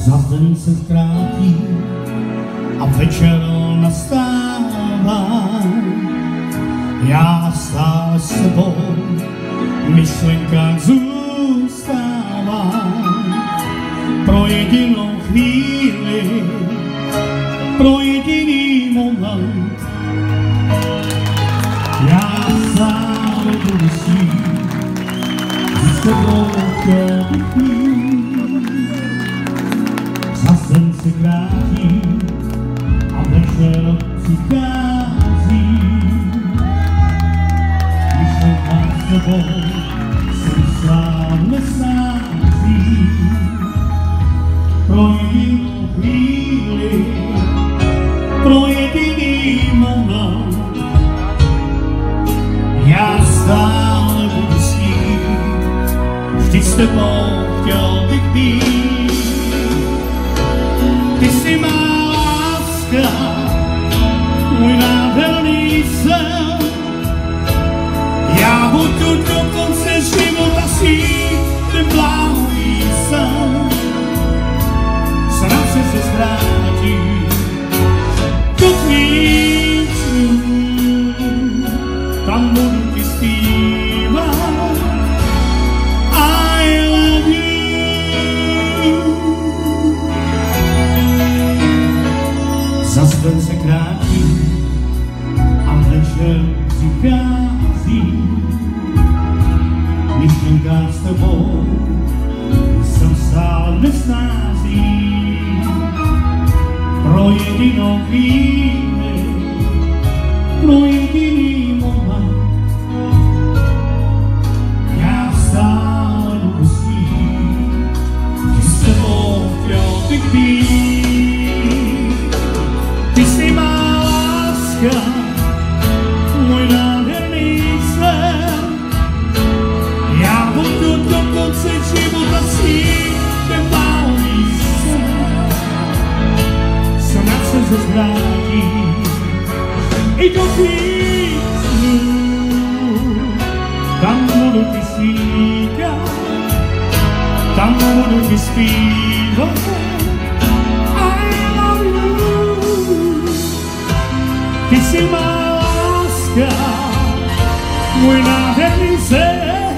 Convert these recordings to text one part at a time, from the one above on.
Zas den se zkrátí a večer nastává. Já stále s tebou v myšlenkách zůstávám. Pro jedinou chvíli, pro jediný moment. Já stále budu snít, s tebou chtěl bych mít. Zas den se krátí a večer přichází. Myšlenkách s tebou jsem slávně snází. Pro jedinou chvíli, pro jediný moment. Já stále budu snít, vždy s tebou chtěl bych být. Ty jsi má láska, můj nádherný sen. Já budu do konce života snít ten bláhový sen. Snad se vrátí do tvých snů, tam budu ti zpívat I love you. Zas den se krátí a večer přichází. V myšlenkách s tebou jsem stále nesnází. Pro jedinou chvíli, pro jediný moment. Já stále budu snít, že s tebou chtěl bych být. Ty jsi má láska, můj nádherný sen. Já budu do konce života snít ten bláhový sen. Snad se vrátí i do tvých snů, tam budu ti slíkat, tam budu ti zpívat I love you. Ty jsi má láska, můj nádherný sen.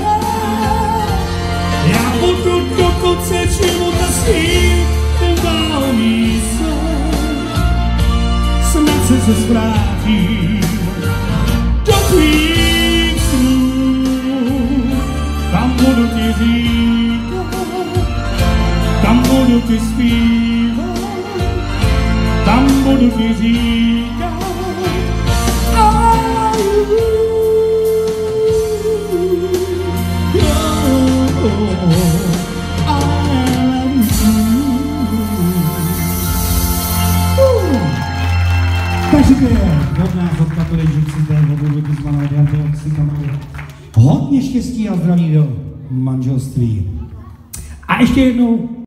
Já budu do konce života snít ten bláhový sen. Snad se vrátí do tvých snů, tam budu ti říkat, tam budu ti zpívat, tam budu ti říkat I love you. Takže to je hodná fotka, to je živcité, obudu vyzvané diabolci kamery. Hodně štěstí a zdraví do manželství. A ještě jednou